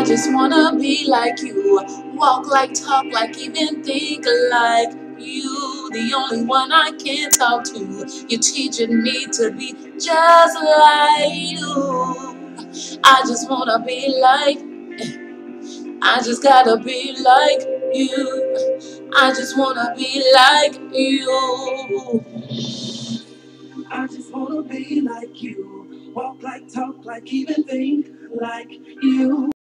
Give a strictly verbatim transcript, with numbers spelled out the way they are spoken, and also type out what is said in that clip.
I just wanna be like you. Walk like, talk like, even think like you. The only one I can talk to. You're teaching me to be just like you. I just wanna be like, I just gotta be like you. I just wanna be like you. I just wanna be like you. Walk like, talk like, even think like you.